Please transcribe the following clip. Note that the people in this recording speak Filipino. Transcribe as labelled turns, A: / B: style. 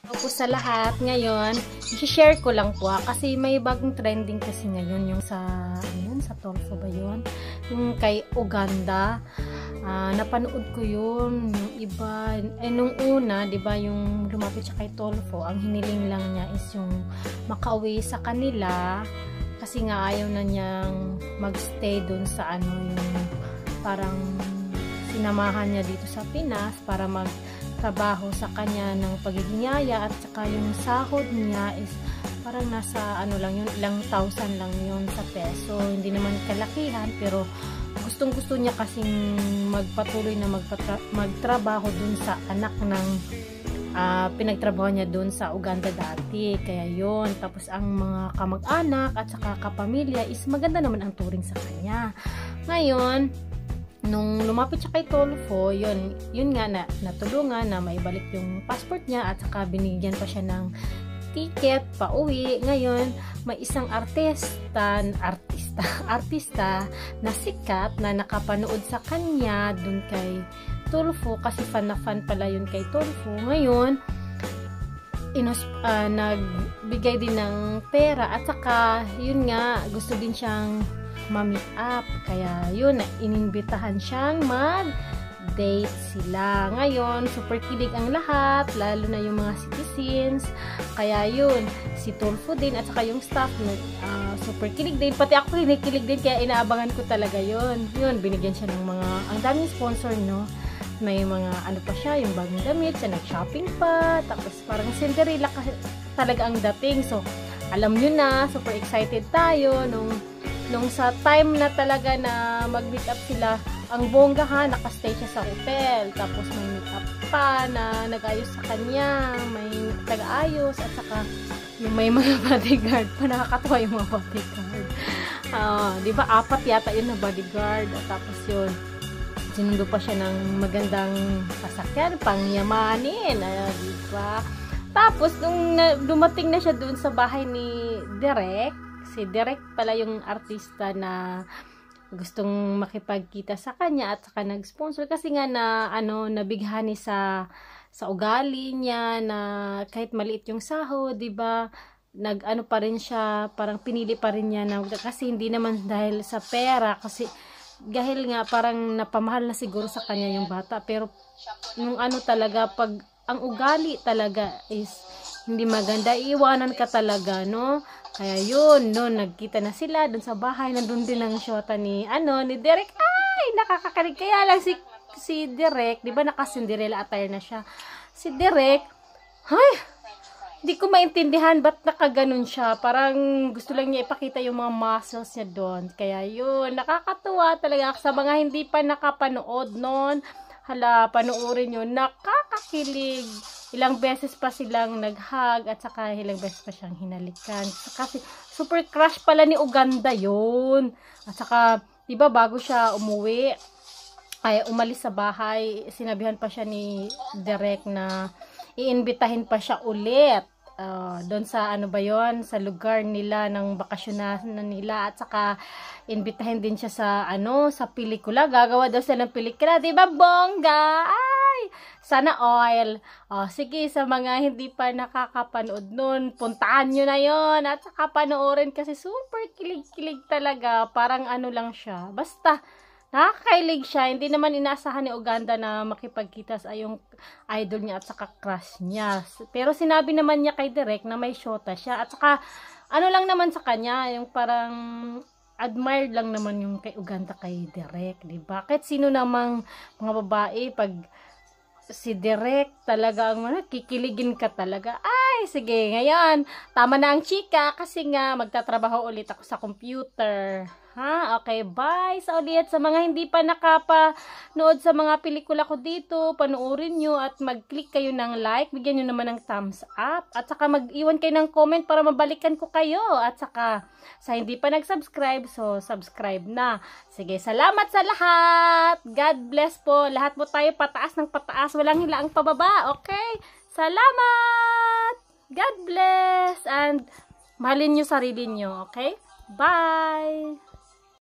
A: po sa lahat. Ngayon, i-share ko lang po kasi may bagong trending kasi ngayon yung sa Tolfo ba yun? Yung kay Uganda. Napanood ko yun. Yung iba, nung una, di ba yung lumapit siya kay Tolfo, ang hiniling lang niya is yung makauwi sa kanila kasi nga ayaw na niyang magstay dun sa yung parang sinamahan niya dito sa Pinas para magtrabaho sa kanya ng pagiging yaya at saka yung sahod niya is parang nasa lang yun, ilang thousand lang yun sa peso. Hindi naman kalakihan pero gustong-gusto niya kasing magpatuloy na magtrabaho dun sa anak ng pinagtrabaho niya dun sa Uganda dati. Kaya yun. Tapos ang mga kamag-anak at saka kapamilya is maganda naman ang turing sa kanya. Ngayon, nung lumapit siya kay Tolfo, yun nga natulungan na maibalik yung passport niya at saka binigyan pa siya ng ticket pa uwi. Ngayon, may isang artista na sikat na nakapanood sa kanya dun kay Tolfo kasi fan na fan pala yun kay Tolfo. Ngayon, nagbigay din ng pera at saka yun nga, gusto din siyang ma-meet up. Kaya yun, inimbitahan siyang mag-date sila. Ngayon, super kilig ang lahat, lalo na yung mga citizens. Kaya yun, si Tolfo din at saka yung staff, super kilig din. Pati ako kinikilig din, kaya inaabangan ko talaga yun. Yun, binigyan siya ng ang daming sponsor, no? May mga pa siya, yung bagong damit, siya nag-shopping pa. Tapos parang Cinderella kasi talaga ang dating. So, alam nyo na, super excited tayo nung sa time na talaga na mag-meet up sila, ang bongga nakastay siya sa hotel. Tapos may meet up pa na nag-ayos sa kanya, may nag-ayos at saka may mga bodyguard pa. Nakakatawa yung mga bodyguard. Di ba 4 yata yun na bodyguard. At tapos yun, sinundo pa siya ng magandang sasakyan, pangyamanin. Di ba? Tapos nung dumating na siya dun sa bahay ni Derek, si Derek pala yung artista na gustong makipagkita sa kanya at saka nag-sponsor kasi nga nabighani sa ugali niya na kahit maliit yung sahod, 'di ba? Pa rin siya, parang pinili pa rin niya na kasi hindi naman dahil sa pera kasi dahil nga parang napamahal na siguro sa kanya yung bata, pero nung talaga pag ang ugali talaga is hindi maganda, iiwanan ka talaga, no? Kaya yun, no, nagkita na sila dun sa bahay, nandun din ang shota ni Derek. Ay, nakakakalig. Kaya lang si Derek, di ba naka-Cinderella attire na siya. Si Derek, di ko maintindihan ba't nakaganon siya. Parang gusto lang niya ipakita yung mga muscles niya doon. Kaya yun, nakakatuwa talaga. Sa mga hindi pa nakapanood noon, panoorin nyo, nakakakilig. Ilang beses pa silang nag-hug at saka ilang beses pa siyang hinalikan. Kasi super crush pala ni Uganda yun. At saka, diba bago siya umalis sa bahay, sinabihan pa siya ni Derek na iimbitahin pa siya ulit. Doon sa sa lugar nila ng bakasyonan nila at saka imbitahin din siya sa pelikula. Gagawa daw sila ng pelikula, 'di ba bongga? Ay, sana all. Sige, sa mga hindi pa nakakapanood noon, puntaan niyo na 'yon at saka panoorin kasi super kilig-kilig talaga. Parang lang siya. Basta nakakailig siya. Hindi naman inaasahan ni Uganda na makipagkita sa yung idol niya at saka crush niya. Pero sinabi naman niya kay Derek na may shota siya. At saka, lang naman sa kanya, yung parang admired lang naman yung kay Uganda kay Derek, diba? Kahit sino namang mga babae, pag si Derek talaga kikiligin ka talaga. Ay, sige, ngayon, tama na ang chika kasi nga magtatrabaho ulit ako sa computer. Okay, bye sa ulit. Sa mga hindi pa nakapanood sa mga pelikula ko dito, panoorin nyo at mag-click kayo ng like, bigyan nyo naman ng thumbs up, at saka mag-iwan kayo ng comment para mabalikan ko kayo, at saka sa hindi pa nag-subscribe, so subscribe na. Sige, salamat sa lahat. God bless po. Lahat po tayo pataas ng pataas, walang hilaang pababa. Okay? Salamat! God bless! And mahalin nyo sarili nyo. Okay? Bye!